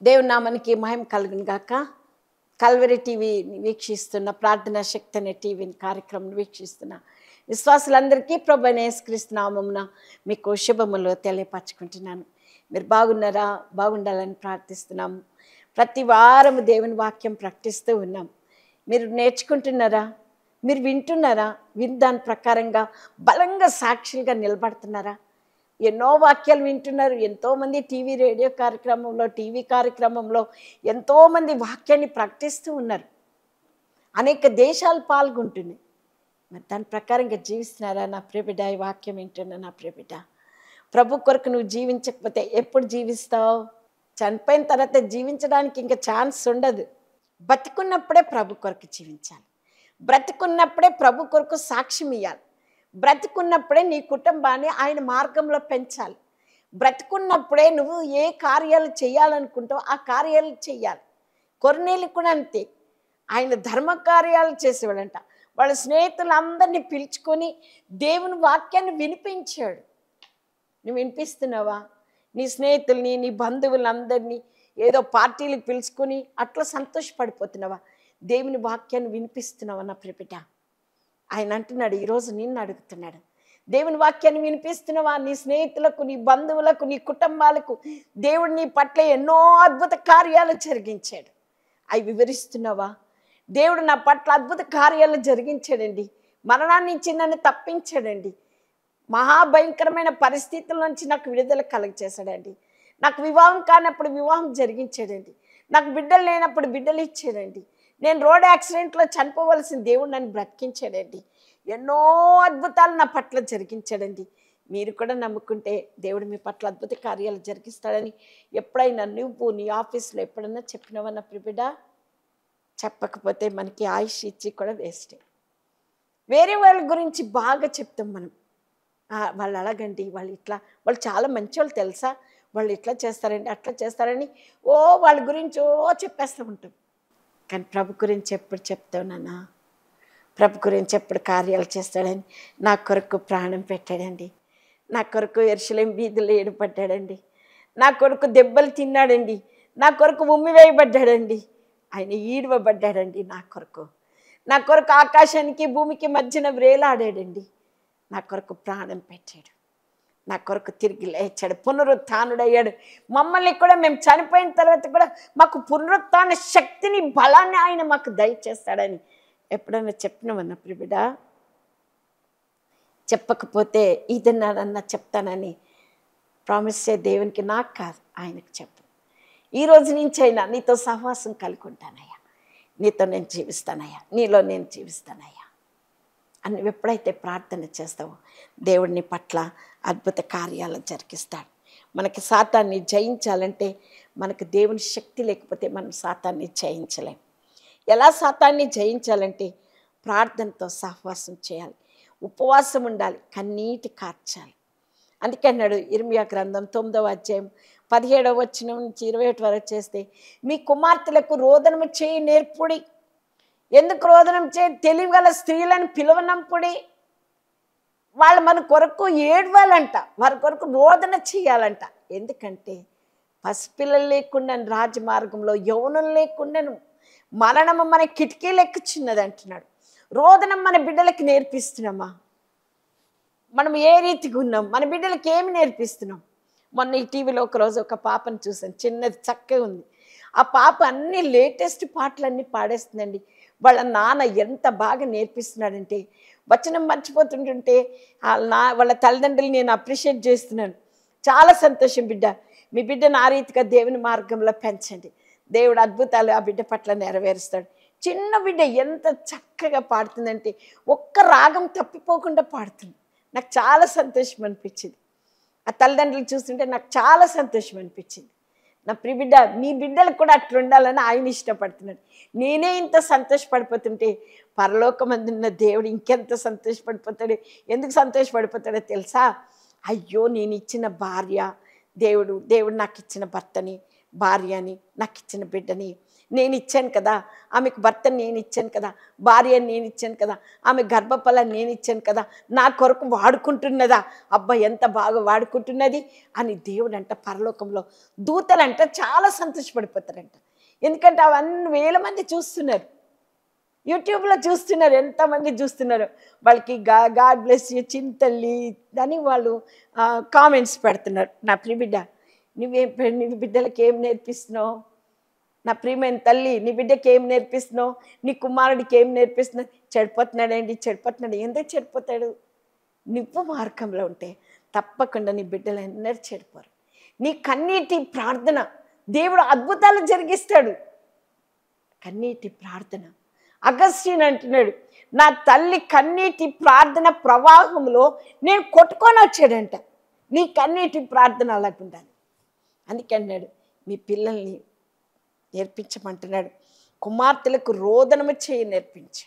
దేవుని నామానికి మహిమ కలుగును గాక. కల్వరి టీవీ వీక్షిస్తున్న ప్రార్థనా శక్తి అనే టీవీ కార్యక్రమం వీక్షిస్తున్న విశ్వాసులందరికీ ప్రభువైన యేసుక్రీస్తు నామమున మీకు శుభములు తెలియపరచుకుంటున్నాను. మీరు బాగున్నారా? బాగుండాలని ప్రార్థిస్తున్నాము. ప్రతి వారము దేవుని వాక్యం ప్రకటిస్తూ ఉన్నాం. మీరు నేర్చుకుంటున్నారా? మీరు వింటున్నారా? దాని ప్రకారంగా బలంగా సాక్షులుగా నిలబడుతున్నారా? ఎన్నో వాక్యాలు వింటున్నారు. ఎంతోమంది రేడియో కార్యక్రమంలో టీవీ కార్యక్రమంలో ఎంతోమంది వాక్యాన్ని ప్రకటిస్తూ ఉన్నారు. అనేక దేశాలు పాల్గొంటున్నాయి. మరి దాని ప్రకారంగా జీవిస్తున్నారా? నా ప్రియబిడ్డ, ఈ వాక్యం వింటున్నా నా ప్రియబిడ్డ. ప్రభు కొరకు నువ్వు జీవించకపోతే ఎప్పుడు జీవిస్తావు? చనిపోయిన తర్వాత జీవించడానికి ఇంకా ఛాన్స్ ఉండదు. బతికున్నప్పుడే ప్రభు కొరకు జీవించాలి. బ్రతికున్నప్పుడే ప్రభు కొరకు సాక్ష్యం ఇవ్వాలి. బ్రతికున్నప్పుడే నీ కుటుంబాన్ని ఆయన మార్గంలో పెంచాలి. బ్రతికున్నప్పుడే నువ్వు ఏ కార్యాలు చేయాలనుకుంటావో ఆ కార్యాలు చేయాలి. కొర్నేలు కూడా అంతే. ఆయన ధర్మ కార్యాలు చేసేవాడంట. వాళ్ళ స్నేహితులందరినీ పిలుచుకొని దేవుని వాక్యాన్ని వినిపించాడు. నువ్వు వినిపిస్తున్నావా? నీ స్నేహితుల్ని, నీ బంధువులందరినీ ఏదో పార్టీలకు పిలుచుకొని అట్లా సంతోషపడిపోతున్నావా? దేవుని వాక్యాన్ని వినిపిస్తున్నావా నా ప్రియబిడ్డ? ఆయన అంటున్నాడు, ఈరోజు నిన్ను అడుగుతున్నాడు, దేవుని వాక్యాన్ని వినిపిస్తున్నావా? నీ స్నేహితులకు, నీ బంధువులకు, నీ కుటుంబాలకు దేవుడు నీ పట్ల ఎన్నో అద్భుత కార్యాలు జరిగించాడు. అవి వివరిస్తున్నావా? దేవుడు నా పట్ల అద్భుత కార్యాలు జరిగించాడండి. మరణాన్ని నుంచి నన్ను తప్పించాడండి. మహాభయంకరమైన పరిస్థితుల నుంచి నాకు విడుదల కలుగజేశాడండి. నాకు వివాహం కానప్పుడు వివాహం జరిగించాడండి. నాకు బిడ్డలు లేనప్పుడు బిడ్డలు ఇచ్చాడండి. నేను రోడ్ యాక్సిడెంట్లో చనిపోవలసిన దేవుడు నన్ను బ్రతికించాడండి. ఎన్నో అద్భుతాలు నా పట్ల జరిగించాడండి. మీరు కూడా నమ్ముకుంటే దేవుడు మీ పట్ల అద్భుత కార్యాలు జరిగిస్తాడని ఎప్పుడైనా నువ్వు నీ ఆఫీస్లో ఎప్పుడన్నా చెప్పినావా నా ప్రియబిడ్డ? చెప్పకపోతే మనకి ఆయుష్ ఇచ్చి కూడా వేస్టే. వేరే వాళ్ళ గురించి బాగా చెప్తాం మనం. వాళ్ళు అలాగండి, వాళ్ళు ఇట్లా, వాళ్ళు చాలా మంచి వాళ్ళు తెలుసా, వాళ్ళు ఇట్లా చేస్తారండి, అట్లా చేస్తారని వాళ్ళ గురించి చెప్పేస్తూ ఉంటాం. కానీ ప్రభు గురించి ఎప్పుడు చెప్తావు నాన్న? ప్రభు గురించి ఎప్పుడు కార్యాలు చేస్తాడని. నా కొరకు ప్రాణం పెట్టాడండి. నా కొరకు యెరూషలేము వీధులు ఏడుపడ్డాడండి. నా కొరకు దెబ్బలు తిన్నాడండి. నా కొరకు ఉమ్మి వేయబడ్డాడండి. ఆయన ఈడవబడ్డాడండి. నా కొరకు ఆకాశానికి భూమికి మధ్యన వ్రేలాడాడండి. నా కొరకు ప్రాణం పెట్టాడు. నా కొరకు తిరిగి లేచాడు, పునరుత్థానుడయ్యాడు. మమ్మల్ని కూడా మేము చనిపోయిన తర్వాత కూడా మాకు పునరుత్థాన శక్తిని, బలాన్ని ఆయన మాకు దయచేస్తాడని ఎప్పుడన్నా చెప్పినామన్నా ప్రియబిడ్డ? చెప్పకపోతే ఇదన్నానన్నా చెప్తానని ప్రామిస్ చే దేవునికి, నాకు కాదు ఆయనకు చెప్పు. ఈ రోజు నుంచి అయినా నీతో సహవాసం కలిగి ఉంటానయ్యా, నీతో నేను జీవిస్తానయ్యా, నీలో నేను జీవిస్తానయ్యా అని ఎప్పుడైతే ప్రార్థన చేస్తావో దేవుడిని పట్ల అద్భుత కార్యాలు జరిగిస్తాడు. మనకి సాతాన్ని జయించాలంటే మనకు దేవుని శక్తి లేకపోతే మనం సాతాన్ని జయించలేం. ఎలా సాతాన్ని జయించాలంటే ప్రార్థనతో సహవాసం చేయాలి, ఉపవాసం ఉండాలి, కన్నీటి కార్చాలి. అందుకే అన్నాడు ఇర్మియా గ్రంథం 9వ అధ్యాయం 17వ వచనం నుంచి 21 వరకు చేస్తే, మీ కుమార్తెలకు రోదనము చేయి నేర్పుడి. ఎందుకు రోదనం చేయి? తెలివిగల స్త్రీలను పిలువనంపుడి. వాళ్ళు మన కొరకు ఏడవాలంట, వారి కొరకు రోదన చేయాలంట. ఎందుకంటే పసిపిల్లలు లేకుండా రాజమార్గంలో, యౌవనం లేకుండా మరణము మన కిటికీలు ఎక్కుచున్నది అంటున్నాడు. రోదనం మన బిడ్డలకి నేర్పిస్తున్నామా? మనం ఏ రీతిగా ఉన్నాం? మన బిడ్డలకి ఏమి నేర్పిస్తున్నాం? మొన్న ఈ టీవీలో ఒకరోజు ఒక పాపను చూసాను, చిన్నది చక్కగా ఉంది. ఆ పాప అన్ని లేటెస్ట్ పాటలన్నీ పాడేస్తుందండి. వాళ్ళ నాన్న ఎంత బాగా నేర్పిస్తున్నాడంటే, వచనం మర్చిపోతుంటుంటే వాళ్ళ తల్లిదండ్రులు నేను అప్రిషియేట్ చేస్తున్నాను. చాలా సంతోషం బిడ్డ, మీ బిడ్డను ఆ రీతిగా దేవుని మార్గంలో పెంచండి. దేవుడు అద్భుతాలు ఆ బిడ్డ పట్ల నెరవేరుస్తాడు. చిన్న బిడ్డ ఎంత చక్కగా పాడుతుందంటే ఒక్క రాగం తప్పిపోకుండా పాడుతుంది. నాకు చాలా సంతోషం అనిపించింది. ఆ తల్లిదండ్రులు చూస్తుంటే నాకు చాలా సంతోషం అనిపించింది. నా ప్రియ బిడ్డ, మీ బిడ్డలకు కూడా అట్లా ఉండాలని ఆయన ఇష్టపడుతున్నాడు. నేనే ఇంత సంతోషపడిపోతుంటే పరలోకమందున్న దేవుడు ఇంకెంత సంతోషపడిపోతాడు. ఎందుకు సంతోషపడిపోతాడో తెలుసా? అయ్యో, నేను ఇచ్చిన భార్య, దేవుడు నాకు ఇచ్చిన భర్తని, భార్యని, నాకు ఇచ్చిన బిడ్డని నేను ఇచ్చాను కదా, ఆమెకు భర్తను నేను ఇచ్చాను కదా, భార్యను నేను ఇచ్చాను కదా, ఆమె గర్భఫలాన్ని నేను ఇచ్చాను కదా, నా కొరకు వాడుకుంటున్నదా, అబ్బా ఎంత బాగా వాడుకుంటున్నది అని దేవుడంట పరలోకంలో దూతలంట చాలా సంతోషపడిపోతారంట. ఎందుకంటే అవన్నీ వేల మంది చూస్తున్నారు, యూట్యూబ్లో చూస్తున్నారు, ఎంతమంది చూస్తున్నారు. వాళ్ళకి గాడ్ బ్లెస్ యూ చింతల్లి అని వాళ్ళు కామెంట్స్ పెడుతున్నారు. నా ప్రియబిడ్డ, నీ బిడ్డలకి ఏం నేర్పిస్తున్నావు? నా ప్రియమైన తల్లి, నీ బిడ్డకి ఏం నేర్పిస్తున్నావు? నీ కుమారుడికి ఏం నేర్పిస్తున్నావు? చెడిపోతున్నాడండి, చెడిపోతున్నాడు. ఎందుకు చెడిపోతాడు? నువ్వు మార్గంలో ఉంటే తప్పకుండా నీ బిడ్డలు ఎన్నడూ చెడిపోరు. నీ కన్నీటి ప్రార్థన దేవుడు అద్భుతాలు జరిగిస్తాడు. కన్నీటి ప్రార్థన. అగస్త్యుని అంటున్నాడు, నా తల్లి కన్నీటి ప్రార్థన ప్రవాహంలో నేను కొట్టుకొని వచ్చాడంట. నీ కన్నీటి ప్రార్థన అలాగ ఉండాలి. అందుకే అన్నాడు, మీ పిల్లల్ని నేర్పించమంటున్నాడు, కుమార్తెలకు రోదనము చేయి నేర్పించి.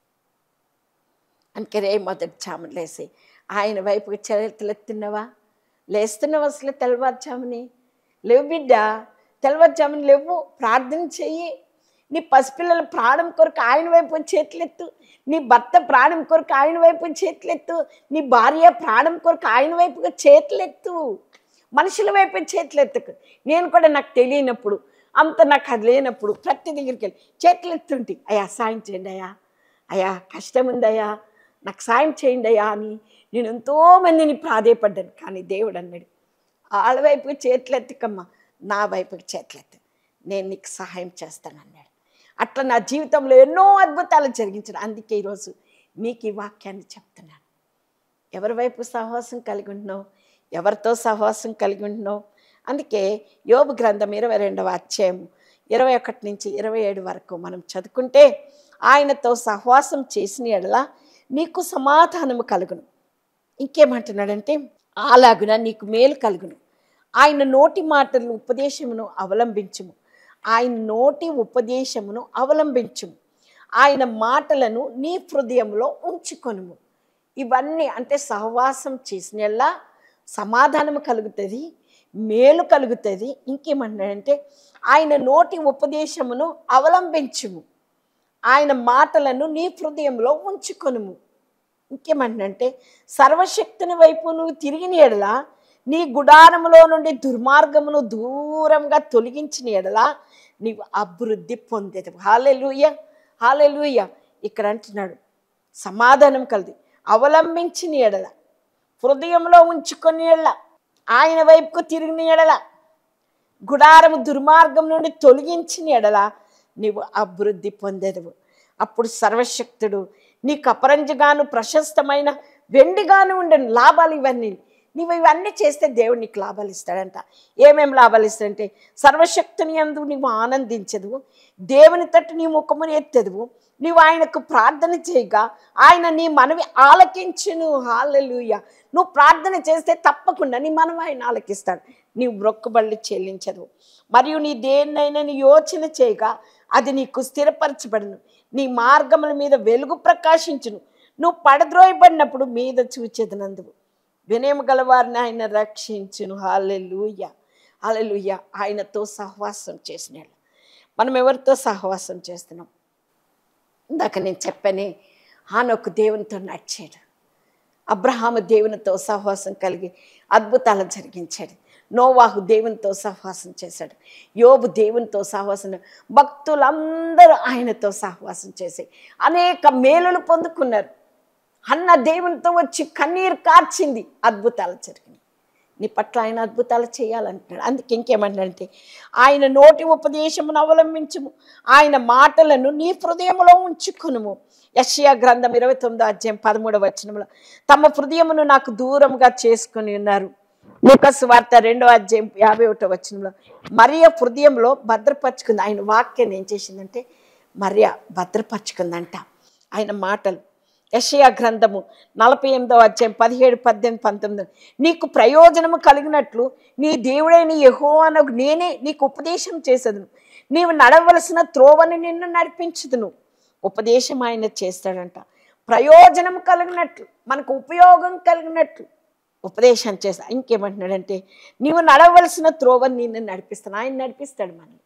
అందుకే రే మొదటి చామును లేసి ఆయన వైపుకి చేతులెత్తున్నావా? లేస్తున్నావా? అసలు తెల్లవారుజాముని లేవు బిడ్డ, తెల్లవారుజాముని లేవు, ప్రార్థన చెయ్యి. నీ పసిపిల్లల ప్రాణం కొరకు ఆయన వైపు చేతులెత్తు. నీ భర్త ప్రాణం కొరకు ఆయన వైపు చేతులెత్తు. నీ భార్య ప్రాణం కొరకు ఆయన వైపుగా చేతులెత్తు. మనుషుల వైపు చేతులెత్తకు. నేను కూడా నాకు తెలియనప్పుడు, అంత నాకు అది లేనప్పుడు ప్రతి దగ్గరికి వెళ్ళి చేతులెత్తుంటే, అయ్యా సాయం చేయండి అయ్యా, అయ్యా కష్టం ఉందయ్యా, నాకు సాయం చేయండి అయ్యా అని నేను ఎంతోమందిని ప్రాధేయపడ్డాను. కానీ దేవుడు అన్నాడు, వాళ్ళ వైపుకి చేతులెత్తకమ్మా, నా వైపుకి చేతులెత్తు, నేను నీకు సహాయం చేస్తానన్నాడు. అట్లా నా జీవితంలో ఎన్నో అద్భుతాలు జరిగించాను. అందుకే ఈరోజు మీకు ఈ వాక్యాన్ని చెప్తున్నాను. ఎవరి వైపు సహవాసం కలిగి ఉంటున్నావు? ఎవరితో సహవాసం కలిగి ఉంటున్నావు? అందుకే యోబు గ్రంథం 22వ అధ్యాయం 21 నుంచి 27 వరకు మనం చదువుకుంటే, ఆయనతో సహవాసం చేసిన ఎడల నీకు సమాధానము కలుగును. ఇంకేమంటున్నాడంటే, అలాగున నీకు మేలు కలుగును. ఆయన నోటి మాటలు ఉపదేశమును అవలంబించుము. ఆయన నోటి ఉపదేశమును అవలంబించుము. ఆయన మాటలను నీ హృదయంలో ఉంచుకొనుము. ఇవన్నీ అంటే సహవాసం చేసినల్లా సమాధానము కలుగుతుంది, మేలు కలుగుతుంది. ఇంకేమన్నాడంటే, ఆయన నోటి ఉపదేశమును అవలంబించుము. ఆయన మాటలను నీ హృదయంలో ఉంచుకొనుము. ఇంకేమంటే, సర్వశక్తిని వైపు నువ్వు తిరిగిన ఎడల, నీ గుడారములో నుండి దుర్మార్గమును దూరంగా తొలగించిన ఎడల నీవు అభివృద్ధి పొందేది. హల్లెలూయా, హల్లెలూయా. ఇక్కడ అంటున్నాడు, సమాధానం కలది అవలంబించిన ఎడల, హృదయంలో ఉంచుకొని ఎడల, ఆయన వైపుకు తిరిగిన ఎడల, గుడారము దుర్మార్గం నుండి తొలగించిన ఎడల నీవు అభివృద్ధి పొందేదవు. అప్పుడు సర్వశక్తుడు నీకు అపరంజిగాను ప్రశస్తమైన వెండిగాను ఉండను. లాభాలు ఇవన్నీ నీవు ఇవన్నీ చేస్తే దేవుడు నీకు లాభాలు ఇస్తాడంట. ఏమేమి లాభాలు ఇస్తాడంటే, సర్వశక్తిని యందు నీవు ఆనందించదువు, దేవుని తట్టు నీ ముఖమును ఎత్తదువు, నీవు ఆయనకు ప్రార్థన చేయగా ఆయన నీ మనవి ఆలకించును. హల్లెలూయా. నువ్వు ప్రార్థన చేస్తే తప్పకుండా నీ మనవి ఆయన ఆలకిస్తాడు. నీవు మొక్కుబళ్ళు చెల్లించదు. మరియు నీ దేన్నైనా నీ యోచన చేయగా అది నీకు స్థిరపరచబడును. నీ మార్గముల మీద వెలుగు ప్రకాశించును. నువ్వు పడద్రోయబడినప్పుడు మీద చూచెదనందువు. వినయము గలవారిని ఆయన రక్షించును. హల్లెలూయా, హల్లెలూయా. ఆయనతో సహవాసం చేసినాడు. మనం ఎవరితో సహవాసం చేస్తున్నాం? ఇందాక నేను చెప్పానే, హానోకు దేవునితో నడిచాడు. అబ్రహాము దేవునితో సహవాసం కలిగి అద్భుతాలు జరిగించాడు. నోవాహు దేవునితో సహవాసం చేశాడు. యోబు దేవునితో సహవాసం, భక్తులందరూ ఆయనతో సహవాసం చేసి అనేక మేలులు పొందుకున్నారు. అన్న దేవునితో వచ్చి కన్నీరు కార్చింది, అద్భుతాలు జరిగినాయి. నీ పట్ల ఆయన అద్భుతాలు చేయాలంటున్నాడు. అందుకే ఇంకేమంటే, ఆయన నోటి ఉపదేశమును అవలంబించుము, ఆయన మాటలను నీ హృదయములో ఉంచుకొనుము. యెషయా గ్రంథం 29వ అధ్యాయం 13వ వచనంలో, తమ హృదయమును నాకు దూరంగా చేసుకుని ఉన్నారు. లూకాసు వార్త 2వ అధ్యాయం 51వ వచనంలో, మరియ హృదయంలో భద్రపరుచుకుంది. ఆయన వాక్యాన్ని ఏం చేసిందంటే, మరియ భద్రపరుచుకుందంట ఆయన మాటలు. యెషయా గ్రంథము 48వ అధ్యాయం 17, 18, 19, నీకు ప్రయోజనము కలిగినట్లు నీ దేవుడైన యెహోవానగు నేనే నీకు ఉపదేశం చేసేదను, నీవు నడవలసిన త్రోవని నిన్ను నడిపించుదును. ఉపదేశం ఆయన చేస్తాడంట. ప్రయోజనం కలిగినట్లు, మనకు ఉపయోగం కలిగినట్లు ఉపదేశం చేస్తా. ఇంకేమంటున్నాడంటే, నీవు నడవలసిన త్రోవని నిన్ను నడిపిస్తాను. ఆయన నడిపిస్తాడు మనల్ని.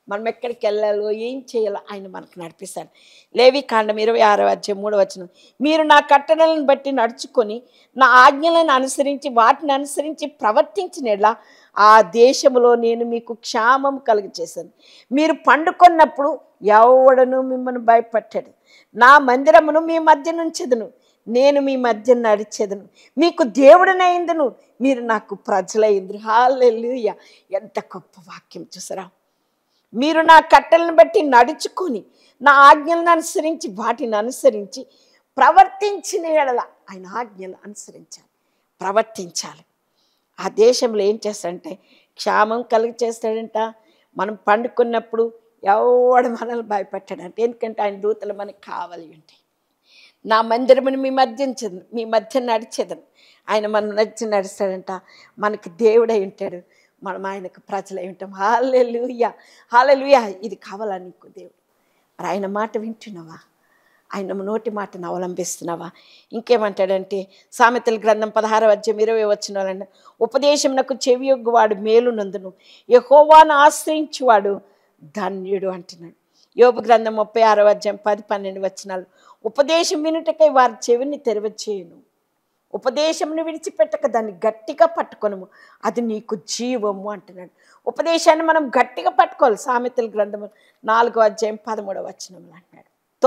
మనం ఎక్కడికి వెళ్ళాలో ఏం చేయాలో ఆయన మనకు నడిపిస్తాడు. లేవికాండం 26:3 మీరు నా కట్టడలను బట్టి నడుచుకొని నా ఆజ్ఞలను అనుసరించి వాటిని అనుసరించి ప్రవర్తించినలా ఆ దేశంలో నేను మీకు క్షేమం కలుగచేశాను. మీరు పండుకొన్నప్పుడు ఎవడను మిమ్మల్ని భయపెట్టాడు. నా మందిరమును మీ మధ్య నుంచెదను, నేను మీ మధ్య నడిచెదను, మీకు దేవుడనైందును, మీరు నాకు ప్రజలైందురు. హల్లెలూయా! ఎంత గొప్ప వాక్యం చూసారా. మీరు నా కట్టలను బట్టి నడుచుకొని నా ఆజ్ఞలను అనుసరించి వాటిని అనుసరించి ప్రవర్తించిన ఎడల, ఆయన ఆజ్ఞలు అనుసరించాలి, ప్రవర్తించాలి. ఆ దేశంలో ఏం చేస్తాడంటే క్షేమం కలిగి చేస్తాడంట. మనం పండుకున్నప్పుడు ఎవడు మనల్ని భయపెట్టాడంట. ఎందుకంటే ఆయన దూతలు మనకు కావాలి ఉంటాయి. నా మందిరమును మీ మధ్య నడిచేదను. ఆయన మన మధ్య నడుస్తాడంట. మనకి దేవుడై ఉంటాడు, మనం ఆయనకు ప్రజలై ఉంటాం. హల్లెలూయా, హల్లెలూయా. ఇది కావాలా నీకు దేవుడు? మరి ఆయన మాట వింటున్నావా? ఆయన నోటి మాటను అవలంబిస్తున్నావా? ఇంకేమంటాడంటే సామెతల గ్రంథం 16:20 ఉపదేశమునకు చెవియొగ్గువాడు మేలు నందును, యెహోవాను ఆశ్రయించువాడు ధన్యుడు అంటున్నాడు. యోబు గ్రంథం 36:10-12 ఉపదేశం వినుటకై వారి చెవిని తెరవచేయును, ఉపదేశంను విడిచిపెట్టక దాన్ని గట్టిగా పట్టుకొనుము, అది నీకు జీవము అంటున్నాడు. ఉపదేశాన్ని మనం గట్టిగా పట్టుకోవాలి. సామెతల గ్రంథము 4:13 అంటున్నాడు.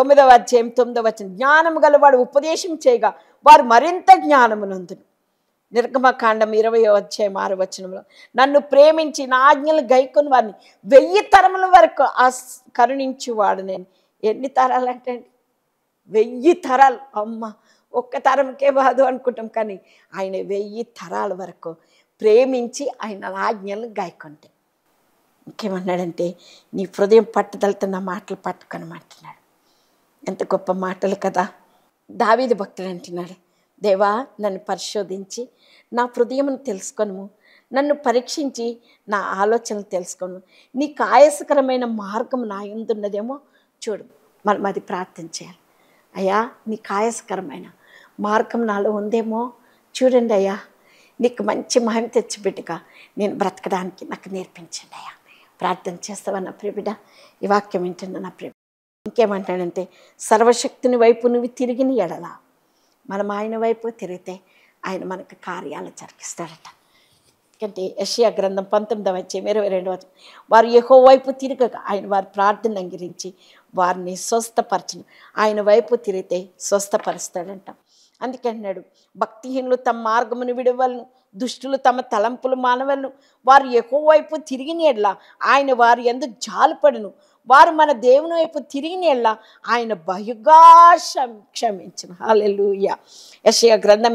9:9 జ్ఞానము గలవాడు ఉపదేశం చేయగా వారు మరింత జ్ఞానము నందును. నిర్గమకాండం 20:6 నన్ను ప్రేమించి నా ఆజ్ఞలు గైకొని వారిని 1000 తరముల వరకు కరుణించువాడు నేను. ఎన్ని తరాలు అంటే 1000 తరాలు. అమ్మ, ఒక్క తరంకే బాదు అనుకుంటాం, కానీ ఆయన 1000 తరాల వరకు ప్రేమించి ఆయన ఆజ్ఞలను గాయకుంటే. ఇంకేమన్నాడంటే నీ హృదయం పట్టుదలతో నా మాటలు పట్టుకొనమంటున్నాడు. ఎంత గొప్ప మాటలు కదా. దావీదు భక్తుడు అంటున్నాడు, దేవా నన్ను పరిశోధించి నా హృదయమును తెలుసుకొనుము, నన్ను పరీక్షించి నా ఆలోచనలు తెలుసుకొను, నీకు ఆయాసకరమైన మార్గం నా యందున్నదేమో చూడు. మనం అది ప్రార్థన చేయాలి. అయ్యా నీకు ఆయాసకరమైన మార్గం నాలో ఉందేమో చూడండి అయ్యా, నీకు మంచి మహిమ తెచ్చిపెట్టుగా నేను బ్రతకడానికి నాకు నేర్పించండి అయ్యా. ప్రార్థన చేస్తావా నా ప్రియబిడ్డ? ఈ వాక్యం వింటున్నా నా ప్రియబిడ్డ. ఇంకేమంటాడంటే సర్వశక్తిని వైపు నువ్వు తిరిగిన ఎడల, మనం ఆయన వైపు తిరిగితే ఆయన మనకు కార్యాలు జరిగిస్తాడట. ఎందుకంటే యెషయా గ్రంథం 19:22 వారు యెహోవా వైపు తిరగక ఆయన వారి ప్రార్థన అంగీకరించి వారిని స్వస్థపరచును. ఆయన వైపు తిరిగితే స్వస్థపరుస్తాడంట. అందుకే అన్నాడు, భక్తిహీనులు తమ మార్గమును విడవలను, దుష్టులు తమ తలంపులు మానవలను, వారు యెహోవా వైపు తిరిగిన ఎడల ఆయన వారి యందు జాలిపడును, వారు మన దేవుని వైపు తిరిగిన ఎడల ఆయన బహుగా క్షమించును. హల్లెలూయా. యెషయా గ్రంథం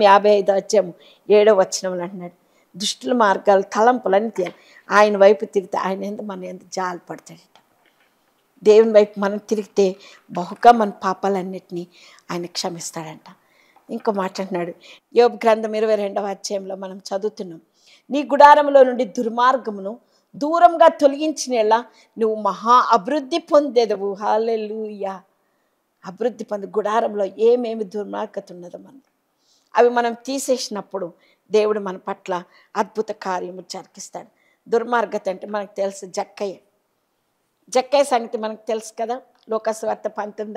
55:7 అంటున్నాడు, దుష్టుల మార్గాలు తలంపులని తీయాలి, ఆయన వైపు తిరిగితే ఆయన ఎందు మన ఎందు జాలిపడతాడట. దేవుని వైపు మనం తిరిగితే బహుగా మన పాపాలన్నిటినీ ఆయన క్షమిస్తాడంట. ఇంకో మాట అంటున్నాడు, యోబు గ్రంథం 22 మనం చదువుతున్నాం, నీ గుడారంలో నుండి దుర్మార్గమును దూరంగా తొలగించినలా నువ్వు మహా అభివృద్ధి పొందేదవు. హల్లెలూయా. అభివృద్ధి పొంది గుడారంలో ఏమేమి దుర్మార్గత ఉన్నదో అవి మనం తీసేసినప్పుడు దేవుడు మన పట్ల అద్భుత కార్యము జరిగిస్తాడు. దుర్మార్గత అంటే మనకు తెలుసు, జక్కయ్య సంగతి మనకు తెలుసు కదా. లోకసువార్త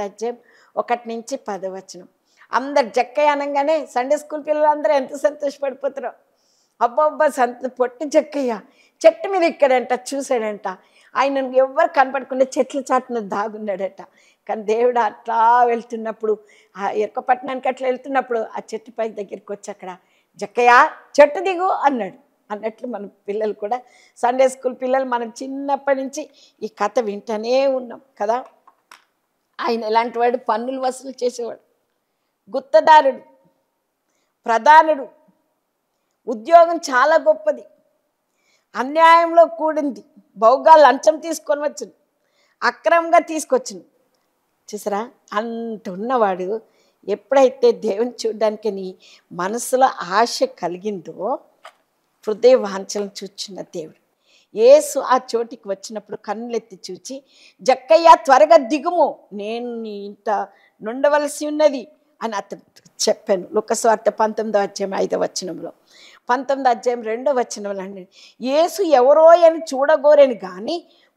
19:1-10 అందరు జక్కయ్య అనగానే సండే స్కూల్ పిల్లలందరూ ఎంత సంతోషపడిపోతారో. అబ్బబ్బా పొట్టి జక్కయ్య చెట్టు మీద ఎక్కాడంట, చూశాడంట. ఆయనను ఎవ్వరు కనపడకుండా చెట్ల చాటున దాగున్నాడట. కానీ దేవుడు అట్లా వెళ్తున్నప్పుడు, ఆ ఎరకపట్నానికి అట్లా వెళ్తున్నప్పుడు ఆ చెట్టు పై దగ్గరికి వచ్చి అక్కడ జక్కయ్య చెట్టు దిగు అన్నాడు. అన్నట్లు మన పిల్లలు కూడా, సండే స్కూల్ పిల్లలు మనం చిన్నప్పటి నుంచి ఈ కథ వింటూనే ఉన్నాం కదా. ఆయన ఎలాంటి వాడు? పన్నులు వసూలు చేసేవాడు, గుత్తదారుడు, ప్రధానుడు, ఉద్యోగం చాలా గొప్పది, అన్యాయంలో కూడింది, బహుగా లంచం తీసుకొని వచ్చును, అక్రమంగా తీసుకొచ్చును. చూసారా, అంటున్నవాడు ఎప్పుడైతే దేవుని చూడడానికి నీ మనసులో ఆశ కలిగిందో, హృదయ వాంఛలను చూచున్న దేవుడు యేసు ఆ చోటికి వచ్చినప్పుడు కన్నులెత్తి చూచి, జక్కయ్య త్వరగా దిగుము, నేను నీ ఇంట నుండవలసి ఉన్నది అని అతను చెప్పాను. లోకసువార్త 19:5 19:2 అండి, యేసు ఎవరో అని చూడగోరని కానీ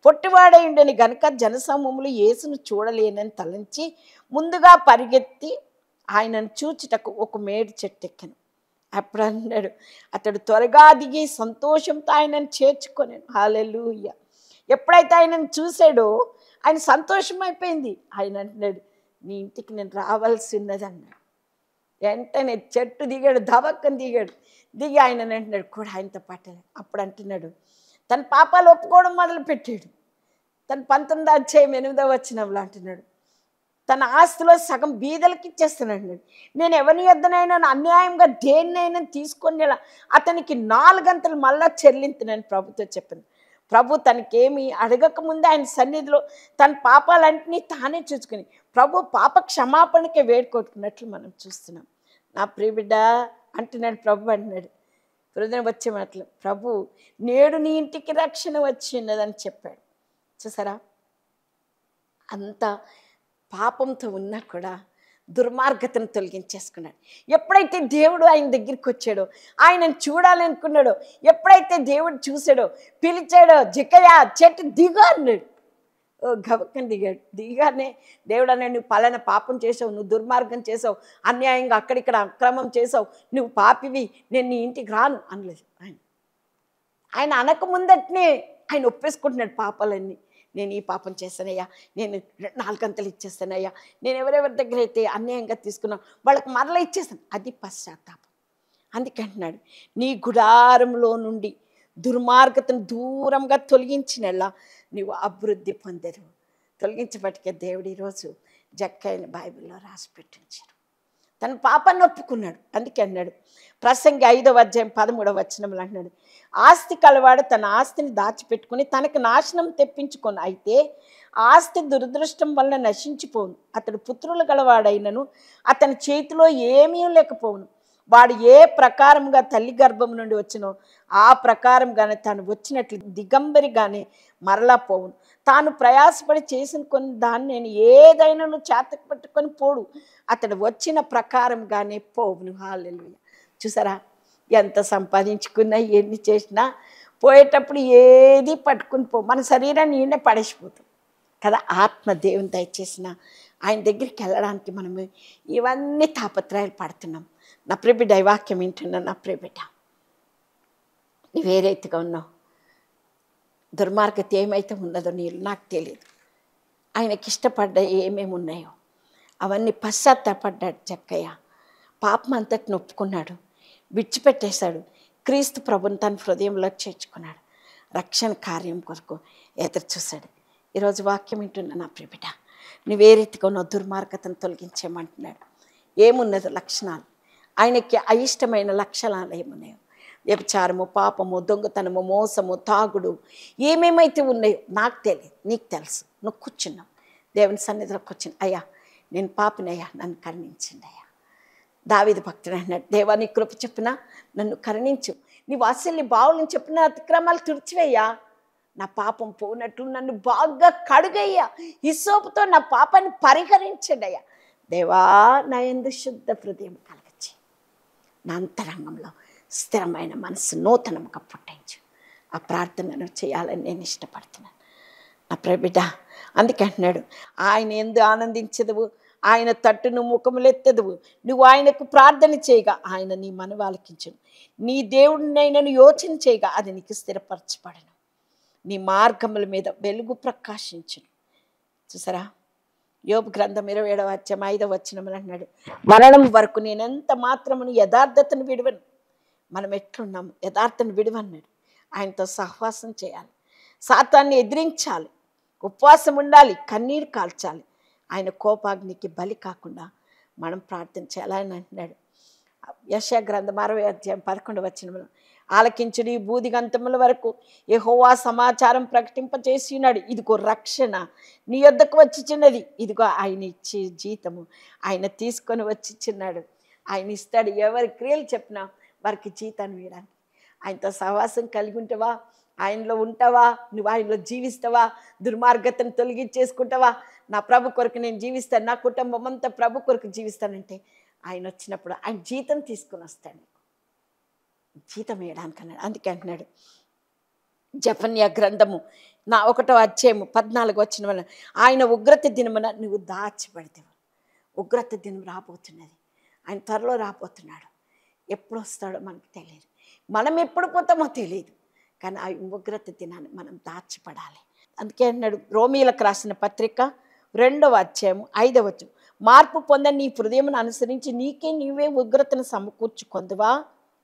పొట్టివాడై ఉండని గనుక జనసమూహములు యేసును చూడలేనని తలంచి ముందుగా పరిగెత్తి ఆయనను చూచుటకు ఒక మేడి చెట్టు ఎక్కాను. అప్పుడు అన్నాడు, అతడు త్వరగా దిగి సంతోషంతో ఆయనను చేర్చుకొనాను. హల్లెలూయా. ఎప్పుడైతే ఆయనను చూశాడో ఆయన సంతోషం అయిపోయింది. ఆయన అంటున్నాడు, నీ ఇంటికి నేను రావాల్సి ఉన్నది అన్నాడు. వెంటనే చెట్టు దిగాడు, దబక్కని దిగాడు. దిగి ఆయన అంటున్నాడు కూడా ఆయనతో పాటలే. అప్పుడు అంటున్నాడు, తన పాపాలు ఒప్పుకోవడం మొదలుపెట్టాడు. తన 19వ అధ్యాయం 8వ వచనంలో అంటున్నాడు, తన ఆస్తిలో సగం బీదలకి ఇచ్చేస్తున్నాడు. నేను ఎవరి యొద్దనైనా అన్యాయంగా దేన్నైనా తీసుకొని అతనికి 4 గంటలు మళ్ళా చెల్లింతునని ప్రభుతో చెప్పింది. ప్రభు తనకేమి అడగకముందే ఆయన సన్నిధిలో తన పాపాలన్నింటినీ తానే చూసుకుని ప్రభు పాప క్షమాపణకే వేడుకొట్టుకున్నట్లు మనం చూస్తున్నాం. నా ప్రియబిడ్డ అంటున్నాడు, ప్రభు అంటున్నాడు హృదయం వచ్చే మాటలు, ప్రభు నేడు నీ ఇంటికి రక్షణ వచ్చి ఉన్నదని చెప్పాడు. చూసారా, అంత పాపంతో ఉన్నా కూడా దుర్మార్గతను తొలగించేసుకున్నాడు. ఎప్పుడైతే దేవుడు ఆయన దగ్గరికి వచ్చాడో, ఆయనను చూడాలనుకున్నాడో, ఎప్పుడైతే దేవుడు చూశాడో, పిలిచాడో, జికయా చెట్టు దిగు అన్నాడు. ఓ గబక్కని దిగాడు. దిగానే దేవుడు అన్నాడు, నువ్వు పలానా పాపం చేసావు, నువ్వు దుర్మార్గం చేసావు, అన్యాయంగా అక్కడిక్కడ అక్రమం చేసావు, నువ్వు పాపివి, నేను నీ ఇంటికి రాను అనలేదు. ఆయన అనకముందటనే ఆయన ఒప్పేసుకుంటున్నాడు పాపాలన్నీ. నేను ఈ పాపం చేస్తానయ్యా, నేను 4 గంటలు ఇచ్చేస్తానయ్యా, నేను ఎవరెవరి దగ్గర అయితే అన్యాయంగా తీసుకున్నావు వాళ్ళకి మరలా ఇచ్చేస్తాను. అది పశ్చాత్తాపం. అందుకంటున్నాడు, నీ గుడారంలో నుండి దుర్మార్గతను దూరంగా తొలగించినలా నీవు అభివృద్ధి పొందరు. తొలగించబట్టికే దేవుడు ఈరోజు జక్కయ్యని బైబిల్లో రాసి పెట్టించాడు. తన పాపాన్ని ఒప్పుకున్నాడు. అందుకే అన్నాడు ప్రసంగి 5వ అధ్యాయం 13వ వచనంలో అంటున్నాడు, ఆస్తి కలవాడు తన ఆస్తిని దాచిపెట్టుకుని తనకు నాశనం తెప్పించుకొని అయితే ఆస్తి దురదృష్టం వల్ల నశించిపోను. అతడు పుత్రులు గలవాడైనను అతని చేతిలో ఏమీ లేకపోవును. వాడు ఏ ప్రకారంగా తల్లి గర్భం నుండి వచ్చినో ఆ ప్రకారంగానే తాను వచ్చినట్లు దిగంబరిగానే మరలా పోవును. తాను ప్రయాసపడి చేసిన కొన్ని దాన్ని నేను ఏదైనా చేతకు పట్టుకొని పోడు. అతడు వచ్చిన ప్రకారంగానే పోవును. హల్లెలూయా. చూసారా, ఎంత సంపాదించుకున్నా ఎన్ని చేసినా పోయేటప్పుడు ఏది పట్టుకుని పో, మన శరీరాన్ని ఈయనే పడేసిపోతాం కదా. ఆత్మ దేవుని దయచేసిన ఆయన దగ్గరికి వెళ్ళడానికి మనము ఇవన్నీ తాపత్రయాలు పడుతున్నాం. నా ప్రియబిడ్డ ఈ వాక్యం వింటున్నా, నా ప్రియబిడ్డ నువ్వు ఏ రీతిగా ఉన్నావు, దుర్మార్గత ఏమైతే ఉన్నదో నాకు తెలియదు. ఆయనకి ఇష్టపడ్డ ఏమేమి ఉన్నాయో అవన్నీ పశ్చాత్తాపడ్డాడు జక్కయ్య. పాపం అంతటిని ఒప్పుకున్నాడు, విడిచిపెట్టేశాడు. క్రీస్తు ప్రభుని తన హృదయంలో చేర్చుకున్నాడు. రక్షణ కార్యం కొరకు ఎదురు చూశాడు. ఈరోజు వాక్యం వింటున్నా నా ప్రియబిడ్డ, నువ్వే రీతిగా ఉన్న దుర్మార్గతను తొలగించేయమంటున్నాడు. ఏమున్నదో లక్షణాలు, ఆయనకి అయిష్టమైన లక్షణాలు ఏమున్నాయో, వ్యభిచారము, పాపము, దొంగతనము, మోసము, తాగుడు, ఏమేమైతే ఉన్నాయో నాకు తెలియదు, నీకు తెలుసు. నువ్వు కూర్చున్నావు దేవుని సన్నిధిలో కూర్చుని, అయ్యా నేను పాపినయ్యా, నన్ను కరుణించండి అయ్యా. దావీదు భక్తుడు అన్నాడు, దేవా నీ కృప చెప్పిన నన్ను కరుణించు, నీ వాత్సల్య బావులను చెప్పిన అతిక్రమాలు తుడిచివేయ్యా, నా పాపం పోనట్టు నన్ను బాగా కడుగయ్యా, హిస్సోపుతో నా పాపాన్ని పరిహరించండి అయ్యా. దేవా నా యందు శుద్ధ హృదయం కలగచ్చి నా అంతరంగంలో స్థిరమైన మనసు నూతనంగా పుట్టించు. ఆ ప్రార్థనను చేయాలని నేను ఇష్టపడుతున్నాను నా ప్రియబిడ్డ. అందుకే అంటున్నాడు, ఆయన ఎందు ఆనందించదువు, ఆయన తట్టును ముఖములెత్తదువు. నువ్వు ఆయనకు ప్రార్థన చేయగా ఆయన నీ మనవి ఆలకించును. నీ దేవుడినైనను యోచన చేయగా అది నీకు స్థిరపరచబడను. నీ మార్గముల మీద వెలుగు ప్రకాశించును. చూసారా, యోబు గ్రంథం 27వ అధ్యాయం 5వ వచనంలో అన్నాడు, మరణం వరకు నేనెంత మాత్రమును యథార్థతను విడువను. మనం ఎట్లున్నాము, యథార్థను విడువన్నాడు. ఆయనతో సహవాసం చేయాలి, సాతాన్ని ఎదిరించాలి, ఉపవాసం ఉండాలి, కన్నీరు కాల్చాలి. ఆయన కోపాగ్నికి బలి కాకుండా మనం ప్రార్థన చేయాలని అంటున్నాడు. యెషయా గ్రంథం 60వ అధ్యాయం 11వ వచనంలో, ఆలకించుడి బూదిగంతముల వరకు యెహోవా సమాచారం ప్రకటింపచేసి ఉన్నాడు. ఇదిగో రక్షణ నీ యొద్దకు వచ్చిచున్నది, ఇదిగో ఆయన ఇచ్చే జీతము ఆయన తీసుకొని వచ్చిచున్నాడు. ఆయన ఇస్తాడు, ఎవరి క్రియలు చెప్పినా వారికి జీతాన్ని వేయడానికి. ఆయనతో సహవాసం కలిగి ఉంటావా, ఆయనలో ఉంటావా, నువ్వు ఆయనలో జీవిస్తావా, దుర్మార్గతను తొలగించేసుకుంటావా, నా ప్రభు కొరకు నేను జీవిస్తాను, నా కుటుంబం అంతా ప్రభు కొరకు జీవిస్తానంటే ఆయన వచ్చినప్పుడు ఆయన జీతం తీసుకుని వస్తాడు, జీతం వేయడానికి అన్నాడు. అందుకే అంటున్నాడు, జెఫన్యా గ్రంథము 1వ అధ్యాయము 14 వచ్చిన వల్ల ఆయన ఉగ్రత దినమున నువ్వు దాచిపెడతావు. ఉగ్రత దినం రాబోతున్నది. ఆయన త్వరలో రాబోతున్నాడు. ఎప్పుడు వస్తాడో మనకు తెలియదు, మనం ఎప్పుడు పోతామో తెలియదు. కానీ ఆ ఉగ్రత దినాన్ని మనం దాచిపడాలి. అందుకే అన్నాడు రోమీలకు రాసిన పత్రిక 2వ అధ్యాయము 5వ వచనం, మార్పు పొంద నీ హృదయమును అనుసరించి నీవే ఉగ్రతను సమకూర్చుకొందువా.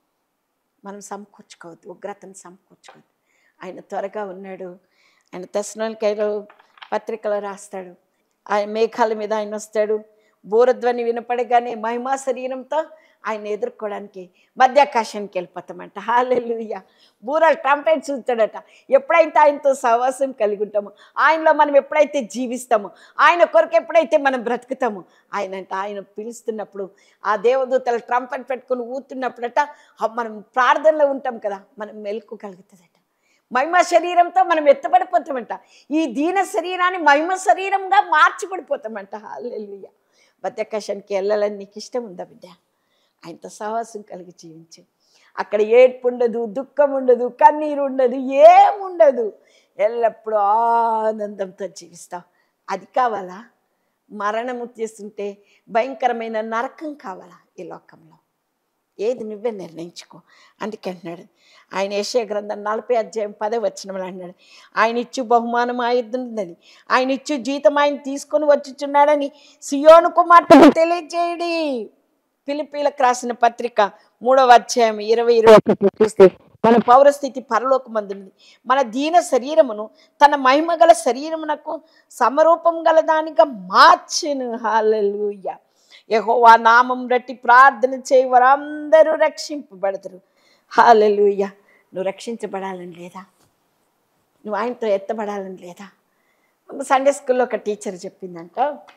మనం సమకూర్చుకోవద్దు, ఉగ్రతను సమకూర్చుకోవద్దు. ఆయన త్వరగా ఉన్నాడు. ఆయన తెస్సలోనికైలో పత్రికలో రాస్తాడు, ఆయన మేఘాల మీద ఆయన వస్తాడు. బూరధ్వని వినపడగానే మహిమా శరీరంతో ఆయన ఎదుర్కోవడానికి మధ్యాకాశానికి వెళ్ళిపోతామంట. హల్లెలూయా. బూరలు ట్రంపెట్ చూస్తాడట. ఎప్పుడైతే ఆయనతో సహవాసం కలిగి ఉంటామో, ఆయనలో మనం ఎప్పుడైతే జీవిస్తామో, ఆయన కొరకు ఎప్పుడైతే మనం బ్రతుకుతామో, ఆయన పిలుస్తున్నప్పుడు ఆ దేవదూతలు ట్రంపెట్ పెట్టుకుని ఊతున్నప్పుడట మనం ప్రార్థనలో ఉంటాం కదా, మనం మెలకు కలుగుతుందట. మహిమ శరీరంతో మనం ఎత్తబడిపోతామంట. ఈ దీన శరీరాన్ని మహిమ శరీరంగా మార్చిపడిపోతామంట. హల్లెలూయా. మధ్యాకాశానికి వెళ్ళాలని నీకు ఇష్టం ఉందా బిడ్డ? ఆయనతో సహవాసం కలిగి జీవించు. అక్కడ ఏడ్పు ఉండదు, దుఃఖం ఉండదు, కన్నీరు ఉండదు, ఏముండదు. ఎల్లప్పుడూ ఆనందంతో జీవిస్తావు. అది కావాలా? మరణము చేస్తుంటే భయంకరమైన నరకం కావాలా ఈ లోకంలో? ఏది నువ్వే నిర్ణయించుకో. అందుకే అన్నాడు ఆయన యెషయా గ్రంథం 40వ అధ్యాయం 10వ వచనంలో అన్నాడు, ఆయన ఇచ్చు బహుమానం ఆయనది, ఆయన ఇచ్చు జీతం ఆయన తీసుకొని వచ్చుచున్నాడని సియోను కుమార్తెకు తెలియజేయడి. ఫిలిప్పీలకు రాసిన పత్రిక 3వ అధ్యాయం 20-21 చూస్తే మన పౌరస్థితి పరలోకమందున్నది. మన దీన శరీరమును తన మహిమ గల శరీరమునకు సమరూపం గల దానిగా మార్చెను. హల్లెలూయా. యెహోవా నామం బట్టి ప్రార్థన చేయి వారందరూ రక్షింపబడతారు. హల్లెలూయా. నువ్వు రక్షించబడాలని లేదా? నువ్వు ఆయనతో ఎత్తబడాలని లేదా? సండే స్కూల్లో ఒక టీచర్ చెప్పిందంట.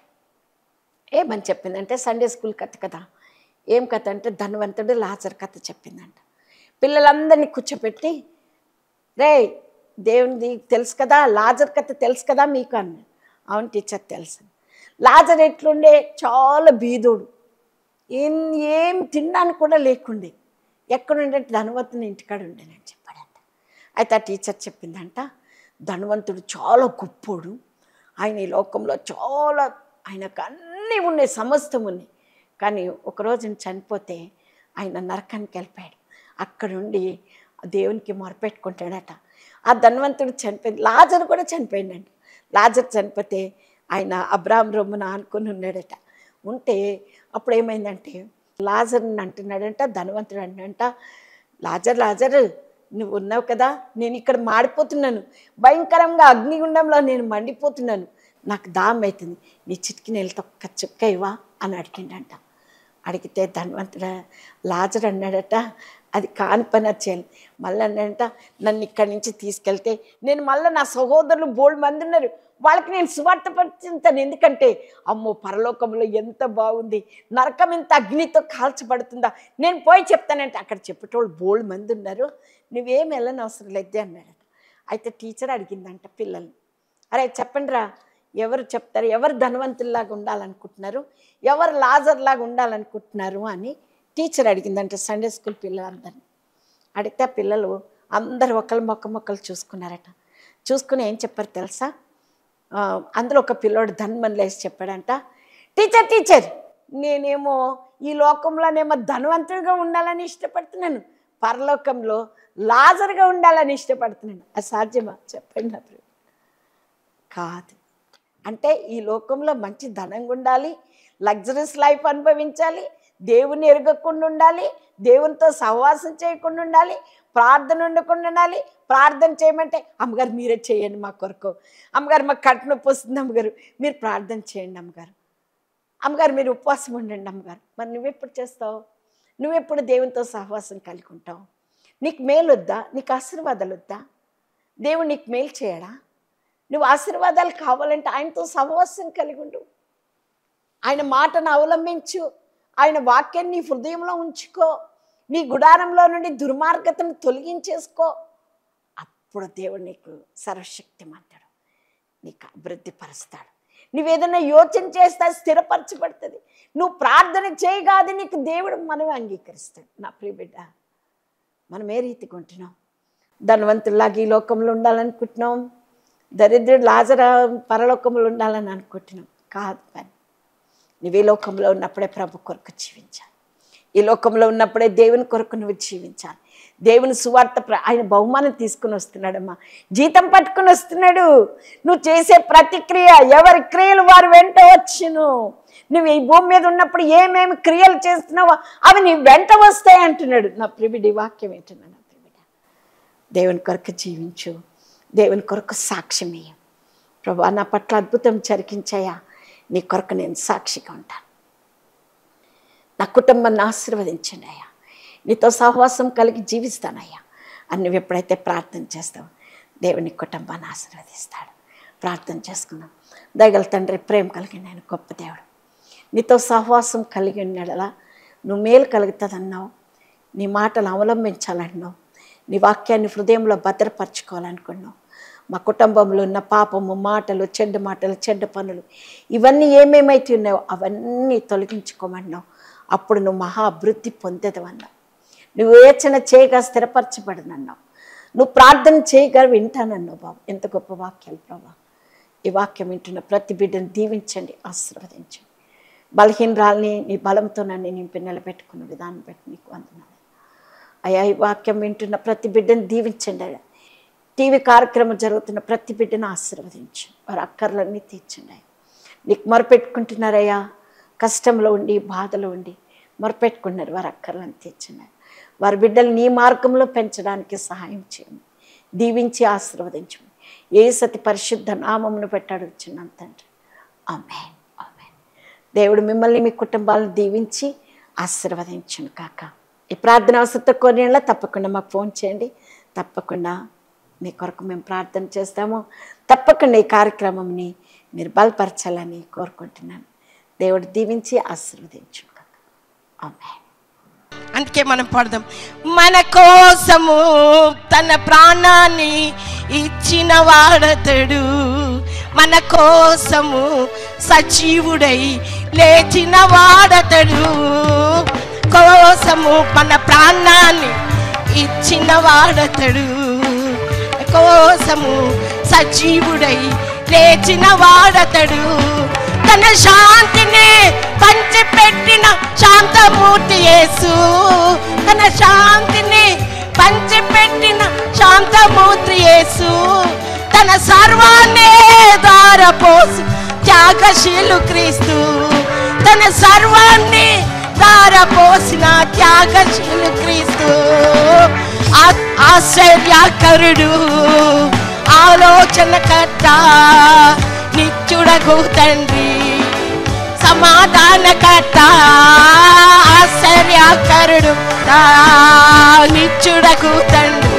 ఏమని చెప్పిందంటే, సండే స్కూల్ కథ కదా. ఏం కథ అంటే ధనవంతుడు లాజర్ కథ చెప్పిందంట. పిల్లలందరినీ కూర్చోపెట్టి, రే దేవునిది తెలుసు కదా, లాజర్ కథ తెలుసు కదా మీకు అన్నాడు. అవును టీచర్ తెలుసు. లాజర్ ఎట్లుండే? చాలా బీదోడు, ఏం తినడానికి కూడా లేకుండే. ఎక్కడుండే? ధనవంతుని ఇంటికాడ ఉండేనని చెప్పాడంట. అయితే ఆ టీచర్ చెప్పిందంట, ధనవంతుడు చాలా గొప్పోడు, ఆయన ఈ లోకంలో చాలా, ఆయనకు అన్నీ ఉన్నాయి, సమస్తం ఉన్నాయి. కానీ ఒకరోజు చనిపోతే ఆయన నరకానికి వెళ్ళిపోయాడు. అక్కడుండి దేవునికి మొరపెట్టుకుంటాడట. ఆ ధనవంతుడు చనిపోయింది, లాజర్ కూడా చనిపోయిందంట. లాజర్ చనిపోతే ఆయన అబ్రాహాం రొమ్మున ఆనుకొని ఉన్నాడట. ఉంటే అప్పుడు ఏమైందంటే లాజర్ని అంటున్నాడంట, ధనవంతుడు అంటున్నాడంట, లాజర్ నువ్వు ఉన్నావు కదా, నేను ఇక్కడ మాడిపోతున్నాను, భయంకరంగా అగ్నిగుండంలో నేను మండిపోతున్నాను, నాకు దాహం అవుతుంది, నీ చిటికి నీళ్ళతో ఒక్క చుక్క ఇవ్వా అని అడిగిండంట. అడిగితే ధనవంతుడు లాజర్ అన్నాడట, అది కాని పని చేయాలి. మళ్ళీ అన్నాడంట, నన్ను ఇక్కడి నుంచి తీసుకెళ్తే నేను మళ్ళీ నా సహోదరులు బోల్డ్ మంది ఉన్నారు, వాళ్ళకి నేను సువార్త పరిచింతాను. ఎందుకంటే అమ్మో పరలోకంలో ఎంత బాగుంది, నరకం ఎంత అగ్నితో కాల్చబడుతుందా, నేను పోయి చెప్తానంటే అక్కడ చెప్పేటోళ్ళు బోల్డ్ మంది ఉన్నారు, నువ్వేం వెళ్ళని అవసరం లేదే అన్నాడట. అయితే టీచర్ అడిగిందంట పిల్లల్ని, అరే చెప్పండి రా, ఎవరు చెప్తారు, ఎవరు ధనవంతుల్లాగా ఉండాలనుకుంటున్నారు, ఎవరు లాజర్లాగా ఉండాలనుకుంటున్నారు అని టీచర్ అడిగిందంట సండే స్కూల్ పిల్లలందరినీ. అడిగితే పిల్లలు అందరు ఒకళ్ళు మొక్కలు చూసుకున్నారట. చూసుకుని ఏం చెప్పారు తెలుసా? అందులో ఒక పిల్లోడు ధనమని లేచి చెప్పాడంట, టీచర్ నేనేమో ఈ లోకంలోనేమో ధనవంతుడిగా ఉండాలని ఇష్టపడుతున్నాను, పరలోకంలో లాజర్గా ఉండాలని ఇష్టపడుతున్నాను. అది సాధ్యమా చెప్పండి నా ప్రియ? కాదు. అంటే ఈ లోకంలో మంచి ధనంగా ఉండాలి, లగ్జరీస్ లైఫ్ అనుభవించాలి, దేవుని ఎరగకుండా ఉండాలి, దేవునితో సహవాసం చేయకుండా ఉండాలి, ప్రార్థన ఉండకుండా ఉండాలి. ప్రార్థన చేయమంటే అమ్మగారు మీరే చేయండి మా కొరకు, అమ్మగారు మాకు కడుపు నొప్పి వస్తుంది అమ్మగారు మీరు ప్రార్థన చేయండి అమ్మగారు మీరు ఉపవాసం ఉండండి అమ్మగారు. మరి నువ్వెప్పుడు చేస్తావు? నువ్వెప్పుడు దేవునితో సహవాసం కలిగి ఉంటావు? నీకు మేలు వద్దా? నీకు ఆశీర్వాదాలు వద్దా? దేవుడు నీకు మేలు చేయడా? నువ్వు ఆశీర్వాదాలు కావాలంటే ఆయనతో సహవాసం కలిగి ఉండు, ఆయన మాటను అవలంబించు, ఆయన వాక్యాన్ని నీ హృదయంలో ఉంచుకో, నీ గుడారంలో నుండి దుర్మార్గతను తొలగించేసుకో. అప్పుడు దేవుడు నీకు సర్వశక్తిమంతుడు, నీకు అభివృద్ధి పరుస్తాడు. నువ్వేదైనా యోచన చేస్తే స్థిరపరచబడుతుంది. నువ్వు ప్రార్థన చేయగాది నీకు దేవుడు మనమే అంగీకరిస్తాడు. నా ప్రియ బిడ్డ, మనం ఏ రీతిగా ఉంటున్నాం? ధనవంతుల్లాగా ఈ లోకంలో ఉండాలనుకుంటున్నాం, దరిద్రుడు లాజరు పరలోకంలో ఉండాలని అనుకుంటున్నాం. కాదు పని. నువ్వు ఈ లోకంలో ఉన్నప్పుడే ప్రభు కొరకు జీవించాలి. ఈ లోకంలో ఉన్నప్పుడే దేవుని కొరకు నువ్వు జీవించాలి. దేవుని సువార్త ఆయన బహుమానం తీసుకుని వస్తున్నాడమ్మా, జీతం పట్టుకుని వస్తున్నాడు. నువ్వు చేసే ప్రతిక్రియ ఎవరి క్రియలు వారు వెంట వచ్చును. నువ్వు ఈ భూమి మీద ఉన్నప్పుడు ఏమేమి క్రియలు చేస్తున్నావో అవి నీ వెంట వస్తాయి అంటున్నాడు. నా ప్రియుడి వాక్యం ఏంటన్నా, నా ప్రియుడ దేవుని కొరకు జీవించు, దేవుని కొరకు సాక్ష్యమే. ప్రభు నా పట్ల అద్భుతం జరిగించాయా, నీ కొరకు నేను సాక్షిగా ఉంటాను. నా కుటుంబాన్ని ఆశీర్వదించండి అయ్యా, నీతో సహవాసం కలిగి జీవిస్తానయ్యా అని నువ్వు ఎప్పుడైతే ప్రార్థన చేస్తావో దేవుని కుటుంబాన్ని ఆశీర్వదిస్తాడు. ప్రార్థన చేసుకున్నాం. దయగల తండ్రి, ప్రేమ కలిగిన ఆయన గొప్ప దేవుడు, నీతో సహవాసం కలిగి ఉన్నాడలా నువ్వు మేలు కలుగుతుందన్నావు. నీ మాటలు అవలంబించాలన్నావు. నీ వాక్యాన్ని హృదయంలో భద్రపరచుకోవాలనుకున్నావు. మా కుటుంబంలో ఉన్న పాపము, మాటలు, చెడ్డ పనులు ఇవన్నీ ఏమేమైతే ఉన్నాయో అవన్నీ తొలగించుకోమన్నావు. అప్పుడు నువ్వు మహా అభివృద్ధి పొందేదవన్నావు. నువ్వు యోచన చేయగా స్థిరపరచబడనన్నావు. నువ్వు ప్రార్థన చేయగా వింటానన్నావు. బాబు, ఎంత గొప్ప వాక్యాలు ప్రభా. ఈ వాక్యం వింటున్న ప్రతి బిడ్డను దీవించండి, ఆశీర్వదించండి. బలహీనరాల్ని నీ బలంతో నన్ను నింపి నిలబెట్టుకున్న విధానం బట్టి నీకు వందనాలు అయ్యా. ఈ వాక్యం వింటున్న ప్రతి బిడ్డను దీవించండి అయ్యా. టీవీ కార్యక్రమం జరుగుతున్న ప్రతి బిడ్డను ఆశీర్వదించు, వారి అక్కర్లన్నీ తీర్చండి అయ్యా. నీకు మొరపెట్టుకుంటున్నారయ్యా, కష్టంలో ఉండి బాధలో ఉండి మొరపెట్టుకున్నారు. వారి అక్కర్లను తీర్చండి. వారి బిడ్డలు నీ మార్గంలో పెంచడానికి సహాయం చేయండి, దీవించి ఆశీర్వదించండి. యేసు పరిశుద్ధ నామమును పెట్టి అడుగుచున్నాను తండ్రి, ఆమేన్, ఆమేన్. దేవుడు మిమ్మల్ని మీ కుటుంబాలను దీవించి ఆశీర్వదించును కాక. ఈ ప్రార్థన అవసరంతో కోరిన తప్పకుండా మాకు ఫోన్ చేయండి. తప్పకుండా మీ కొరకు మేము ప్రార్థన చేస్తాము. తప్పకుండా ఈ కార్యక్రమంని మీరు బలపరచాలని కోరుకుంటున్నాను. దేవుడు దీవించి ఆశీర్వదించును కాక. ఆమేన్. అందుకే మనం పాడదాం. మన కోసము తన ప్రాణాన్ని ఇచ్చిన వాడతడు, మన కోసము సజీవుడై లేచిన వాడతడు, కోసము మన ప్రాణాన్ని ఇచ్చిన వాడతడు, కోసము సజీవుడై లేచిన వాడతడు, తన శాంతిని పంచిపెట్టిన శాంతమూర్తి యేసు, తన శాంతిని పంచిపెట్టిన శాంతమూర్తి యేసు, తన సర్వాన్ని ధారపోసి త్యాగశీలు క్రీస్తు, తన సర్వాన్ని ధారపోసిన త్యాగశీలు క్రీస్తు, ఆశ్చర్యకరుడు, ఆలోచనకర్త, నిత్యుడగు తండ్రి, సమాధానకర్త, ఆశ్చర్యకరుడు, నిత్యుడగు తండ్రి,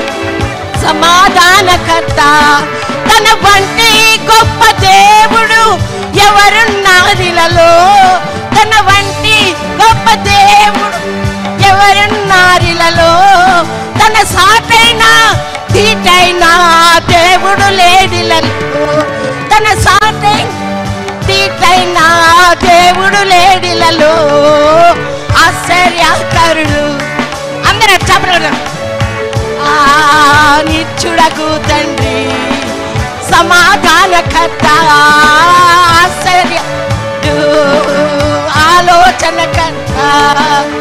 సమాధానకర్త, తన వంటి గొప్ప దేవుడు ఎవరున్నారిలలో, తన వంటి గొప్ప దేవుడు ఎవరున్నారిలలో, తన సాటైన తీటైన దేవుడు లేడిలలో, తన సాటైన తీటైన దేవుడు లేడిలలో, ఆశ్చర్యకరుడు. అందరూ చెప్పరు. నిత్యుడగు తండ్రి, సమాధానకర్త, ఆశ్చర్య ఆలోచనకర్త,